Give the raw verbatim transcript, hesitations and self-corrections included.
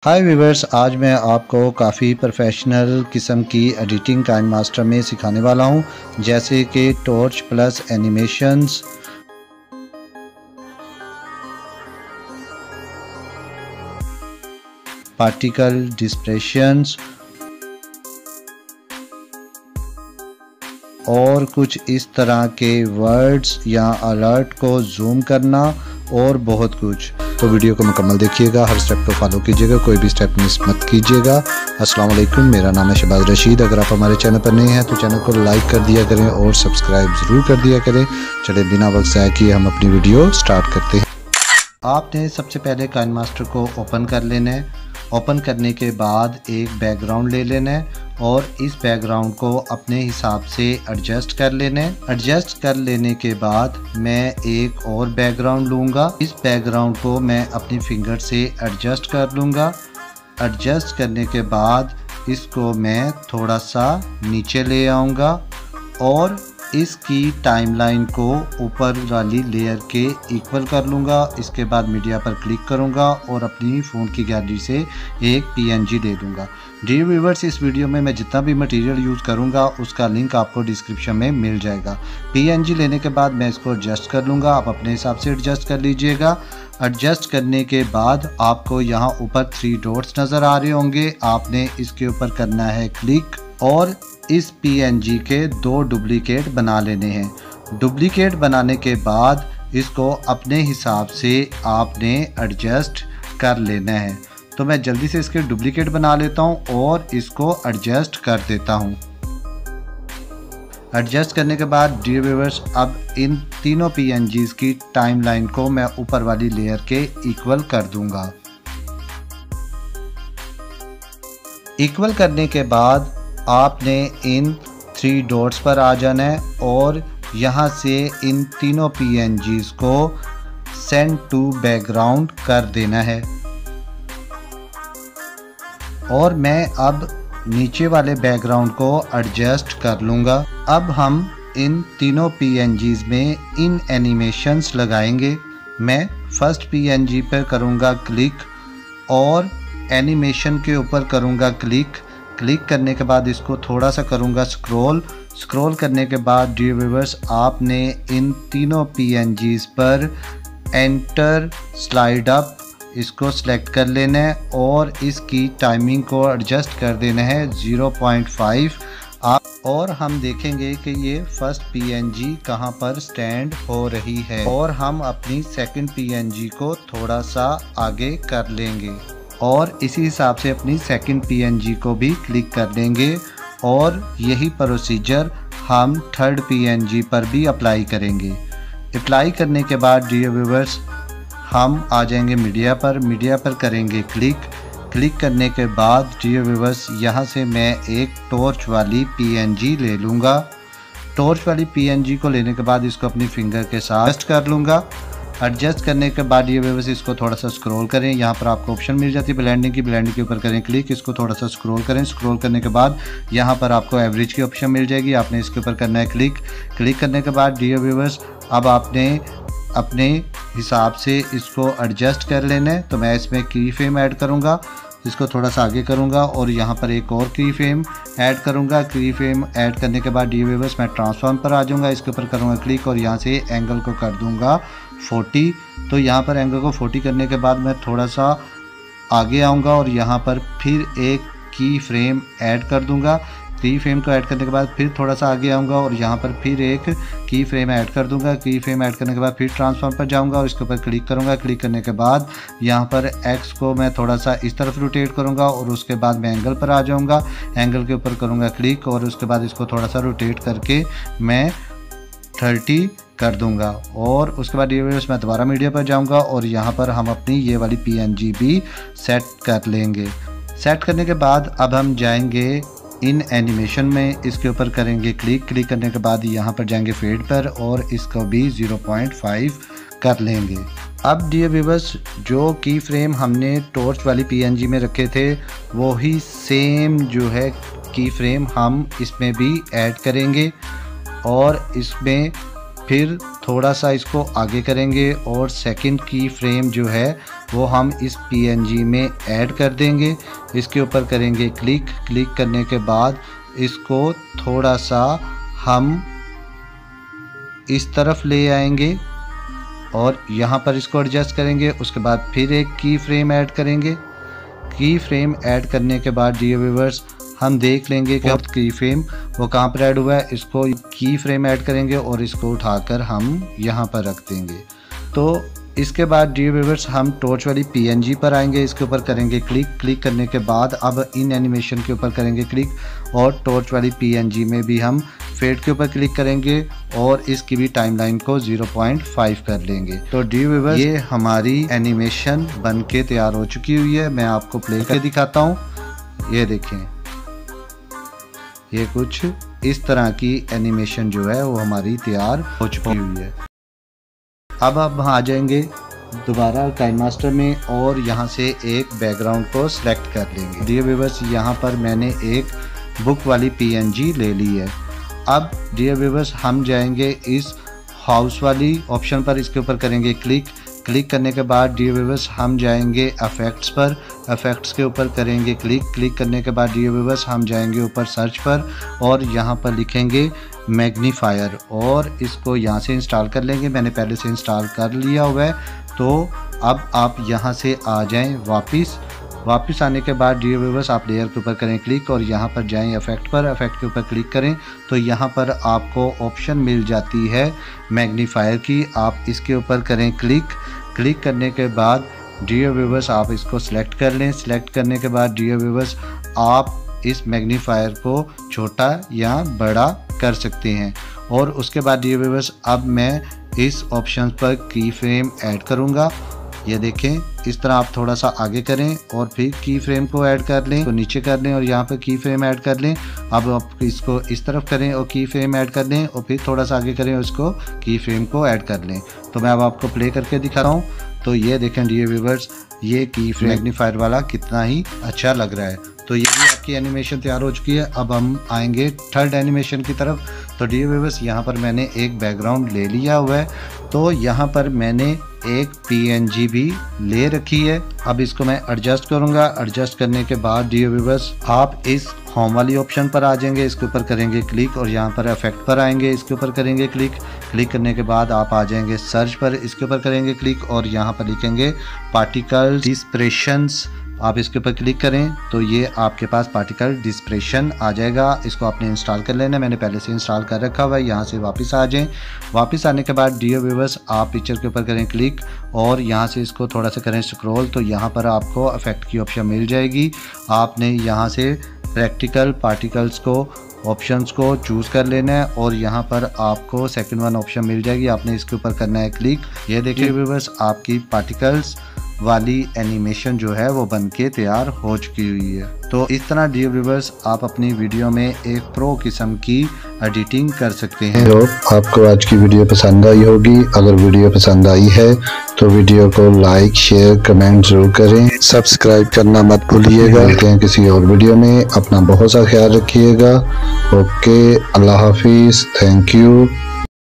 हाय viewers, आज मैं आपको काफ़ी प्रोफेशनल किस्म की एडिटिंग काइन मास्टर में सिखाने वाला हूं, जैसे कि torch plus animations, particle dispersions और कुछ इस तरह के वर्ड्स या अलर्ट को जूम करना और बहुत कुछ। तो वीडियो को मुकम्मल देखिएगा, हर स्टेप को फॉलो कीजिएगा, कोई भी स्टेप मिस मत कीजिएगा। अस्सलाम वालेकुम, मेरा नाम है शहबाज रशीद। अगर आप हमारे चैनल पर नए हैं तो चैनल को लाइक कर दिया करें और सब्सक्राइब ज़रूर कर दिया करें। चले बिना वक्त ज़ाया किए हम अपनी वीडियो स्टार्ट करते हैं। आपने सबसे पहले काइन मास्टर को ओपन कर लेना है। ओपन करने के बाद एक बैकग्राउंड ले लेना है और इस बैकग्राउंड को अपने हिसाब से एडजस्ट कर लेना है। एडजस्ट कर लेने के बाद मैं एक और बैकग्राउंड लूँगा। इस बैकग्राउंड को मैं अपनी फिंगर से एडजस्ट कर लूँगा। एडजस्ट करने के बाद इसको मैं थोड़ा सा नीचे ले आऊँगा और इसकी टाइमलाइन को ऊपर वाली लेयर के इक्वल कर लूँगा। इसके बाद मीडिया पर क्लिक करूँगा और अपनी फ़ोन की गैलरी से एक पीएनजी ले लूँगा। डियर व्यूअर्स, इस वीडियो में मैं जितना भी मटेरियल यूज़ करूँगा उसका लिंक आपको डिस्क्रिप्शन में मिल जाएगा। पीएनजी लेने के बाद मैं इसको एडजस्ट कर लूँगा। आप अपने हिसाब से एडजस्ट कर लीजिएगा। एडजस्ट करने के बाद आपको यहाँ ऊपर थ्री डॉट्स नज़र आ रहे होंगे। आपने इसके ऊपर करना है क्लिक और इस पीएनजी के दो डुप्लीकेट बना लेने हैं। डुप्लीकेट बनाने के बाद इसको अपने हिसाब से आपने एडजस्ट कर लेना है। तो मैं जल्दी से इसके डुप्लीकेट बना लेता हूं और इसको एडजस्ट कर देता हूं। एडजस्ट करने के बाद डियर व्यूअर्स, अब इन तीनों पीएनजीज की टाइमलाइन को मैं ऊपर वाली लेयर के इक्वल कर दूंगा। इक्वल करने के बाद आपने इन थ्री डॉट्स पर आ जाना है और यहाँ से इन तीनों पीएनजीज को सेंड टू बैकग्राउंड कर देना है। और मैं अब नीचे वाले बैकग्राउंड को एडजस्ट कर लूँगा। अब हम इन तीनों पीएनजीज में इन एनिमेशंस लगाएंगे। मैं फर्स्ट पीएनजी पर करूँगा क्लिक और एनिमेशन के ऊपर करूँगा क्लिक। क्लिक करने के बाद इसको थोड़ा सा करूँगा स्क्रॉल। स्क्रॉल करने के बाद डियर व्यूअर्स, आपने इन तीनों पीएनजीज पर एंटर स्लाइड अप इसको सिलेक्ट कर लेना है और इसकी टाइमिंग को एडजस्ट कर देना है ज़ीरो पॉइंट फाइव। आप और हम देखेंगे कि ये फर्स्ट पीएनजी कहाँ पर स्टैंड हो रही है और हम अपनी सेकंड पीएनजी को थोड़ा सा आगे कर लेंगे और इसी हिसाब से अपनी सेकंड पीएनजी को भी क्लिक कर लेंगे और यही प्रोसीजर हम थर्ड पीएनजी पर भी अप्लाई करेंगे। अप्लाई करने के बाद डियर व्यूअर्स, हम आ जाएंगे मीडिया पर। मीडिया पर करेंगे क्लिक। क्लिक करने के बाद डियर व्यूअर्स, यहाँ से मैं एक टॉर्च वाली पीएनजी ले लूँगा। टॉर्च वाली पीएनजी को लेने के बाद इसको अपनी फिंगर के साथ एडजस्ट कर लूँगा। एडजस्ट करने के बाद ये व्यूअर्स, इसको थोड़ा सा स्क्रॉल करें। यहाँ पर आपको ऑप्शन मिल जाती है ब्लेंडिंग की। ब्लेंडिंग के ऊपर करें क्लिक, इसको थोड़ा सा स्क्रॉल करें। स्क्रॉल करने के बाद यहाँ पर आपको एवरेज की ऑप्शन मिल जाएगी। आपने इसके ऊपर करना है क्लिक। क्लिक करने के बाद डियर व्यूअर्स, अब आपने अपने हिसाब से इसको एडजस्ट कर लेना है। तो मैं इसमें की फ्रेम ऐड करूँगा, इसको थोड़ा सा आगे करूँगा और यहाँ पर एक और की फ्रेम ऐड करूँगा। की फ्रेम ऐड करने के बाद डियर व्यूअर्स, मैं ट्रांसफॉर्म पर आ जाऊँगा। इसके ऊपर करूँगा क्लिक और यहाँ से एंगल को कर दूँगा फोर्टी। तो यहाँ पर एंगल को फोर्टी करने के बाद मैं थोड़ा सा आगे आऊँगा और यहाँ पर फिर एक की फ्रेम ऐड कर दूँगा। की फ्रेम को ऐड करने के बाद फिर थोड़ा सा आगे आऊँगा और यहाँ पर फिर एक की फ्रेम ऐड कर दूँगा। की फ्रेम ऐड करने के बाद फिर ट्रांसफॉर्म पर जाऊँगा और इसके ऊपर क्लिक करूँगा। क्लिक करने के बाद यहाँ पर एक्स को मैं थोड़ा सा इस तरफ रोटेट करूँगा और उसके बाद मैं एंगल पर आ जाऊँगा। एंगल के ऊपर करूँगा क्लिक और उसके बाद इसको थोड़ा सा रोटेट करके मैं थर्टी कर दूंगा और उसके बाद ये मैं दोबारा मीडिया पर जाऊंगा और यहाँ पर हम अपनी ये वाली पीएनजी भी सेट कर लेंगे। सेट करने के बाद अब हम जाएंगे इन एनिमेशन में। इसके ऊपर करेंगे क्लिक। क्लिक करने के बाद यहाँ पर जाएंगे फेड पर और इसको भी ज़ीरो पॉइंट फाइव कर लेंगे। अब डियर व्यूअर्स, जो की फ्रेम हमने टॉर्च वाली पीएनजी में रखे थे वो ही सेम जो है की फ्रेम हम इसमें भी ऐड करेंगे और इसमें फिर थोड़ा सा इसको आगे करेंगे और सेकंड की फ्रेम जो है वो हम इस पीएनजी में ऐड कर देंगे। इसके ऊपर करेंगे क्लिक। क्लिक करने के बाद इसको थोड़ा सा हम इस तरफ ले आएंगे और यहाँ पर इसको एडजस्ट करेंगे। उसके बाद फिर एक की फ्रेम ऐड करेंगे। की फ्रेम ऐड करने के बाद डियर व्यूअर्स हम देख लेंगे कि अब की फ्रेम वो कहाँ पर ऐड हुआ है। इसको की फ्रेम ऐड करेंगे और इसको उठाकर हम यहाँ पर रख देंगे। तो इसके बाद डियर व्यूअर्स हम टॉर्च वाली पीएनजी पर आएंगे। इसके ऊपर करेंगे क्लिक। क्लिक करने के बाद अब इन एनिमेशन के ऊपर करेंगे क्लिक और टॉर्च वाली पीएनजी में भी हम फेड के ऊपर क्लिक करेंगे और इसकी भी टाइमलाइन को ज़ीरो पॉइंट फाइव कर लेंगे। तो डियर व्यूअर्स ये हमारी एनिमेशन बन के तैयार हो चुकी हुई है। मैं आपको प्ले करके दिखाता हूँ। ये देखें, ये कुछ इस तरह की एनिमेशन जो है वो हमारी तैयार हो चुकी हुई है। अब अब आ जाएंगे दोबारा काइन मास्टर में और यहाँ से एक बैकग्राउंड को सिलेक्ट कर लेंगे। डियर व्यूअर्स यहाँ पर मैंने एक बुक वाली पीएनजी ले ली है। अब डियर व्यूअर्स हम जाएंगे इस हाउस वाली ऑप्शन पर। इसके ऊपर करेंगे क्लिक। क्लिक करने के बाद डियर व्यूअर्स हम जाएंगे इफेक्ट्स पर। इफेक्ट्स के ऊपर करेंगे क्लिक। क्लिक करने के बाद डियर व्यूअर्स हम जाएंगे ऊपर सर्च पर और यहाँ पर लिखेंगे मैग्नीफायर और इसको यहाँ से इंस्टॉल कर लेंगे। मैंने पहले से इंस्टॉल कर लिया हुआ है। तो अब आप यहाँ से आ जाएं वापस। वापस आने के बाद डियर व्यूअर्स आप लेयर के ऊपर करें क्लिक और यहाँ पर जाएं इफेक्ट पर। इफेक्ट के ऊपर क्लिक करें तो यहाँ पर आपको ऑप्शन मिल जाती है मैग्नीफायर की। आप इसके ऊपर करें क्लिक। क्लिक करने के बाद डियर व्यूअर्स आप इसको सिलेक्ट कर लें। सिलेक्ट करने के बाद डियर व्यूअर्स आप इस मैग्नीफायर को छोटा या बड़ा कर सकते हैं। और उसके बाद डियर व्यूअर्स अब मैं इस ऑप्शन पर की फ्रेम ऐड करूँगा। ये देखें, इस तरह आप थोड़ा सा आगे करें और फिर की फ्रेम को ऐड कर लें, तो नीचे कर लें और यहाँ पर की फ्रेम ऐड कर लें। अब आप इसको इस तरफ करें और की फ्रेम ऐड कर लें और फिर थोड़ा सा आगे करें और इसको की फ्रेम को ऐड कर लें। तो मैं अब आपको प्ले करके दिखा रहा हूँ। तो ये देखें डियर व्यूअर्स, ये की फ्रेम मैग्नीफायर वाला कितना ही अच्छा लग रहा है। तो ये भी आपकी एनिमेशन तैयार हो चुकी है। अब हम आएंगे थर्ड एनिमेशन की तरफ। तो डियर व्यूअर्स यहाँ पर मैंने एक बैकग्राउंड ले लिया हुआ है। तो यहाँ पर मैंने एक पीएनजी भी ले रखी है। अब इसको मैं एडजस्ट करूँगा। एडजस्ट करने के बाद डियर व्यूअर्स आप इस होम वाली ऑप्शन पर आ जाएंगे। इसके ऊपर करेंगे क्लिक और यहाँ पर इफेक्ट पर आएंगे। इसके ऊपर करेंगे क्लिक। क्लिक करने के बाद आप आ जाएंगे सर्च पर। इसके ऊपर करेंगे क्लिक और यहाँ पर लिखेंगे पार्टिकल डिस्पर्शंस। आप इसके ऊपर क्लिक करें तो ये आपके पास पार्टिकल डिस्पर्शन आ जाएगा। इसको आपने इंस्टॉल कर लेना है। मैंने पहले से इंस्टॉल कर रखा हुआ है। यहाँ से वापस आ जाएं। वापस आने के बाद डियर व्यूअर्स आप पिक्चर के ऊपर करें क्लिक और यहाँ से इसको थोड़ा सा करें स्क्रॉल। तो यहाँ पर आपको इफेक्ट की ऑप्शन मिल जाएगी। आपने यहाँ से प्रैक्टिकल पार्टिकल्स को ऑप्शंस को चूज़ कर लेना है और यहाँ पर आपको सेकंड वन ऑप्शन मिल जाएगी। आपने इसके ऊपर करना है क्लिक। ये देखिए व्यूअर्स, आपकी पार्टिकल्स वाली एनिमेशन जो है वो बनके तैयार हो चुकी हुई है। तो इस तरह डियर व्यूअर्स आप अपनी वीडियो में एक प्रो किस्म की एडिटिंग कर सकते हैं। तो आपको आज की वीडियो पसंद आई होगी। अगर वीडियो पसंद आई है तो वीडियो को लाइक शेयर कमेंट जरूर करें। सब्सक्राइब करना मत भूलिएगा। मिलते हैं किसी और वीडियो में। अपना बहुत सा ख्याल रखिएगा। ओके, अल्लाह हाफिज़, थैंक यू।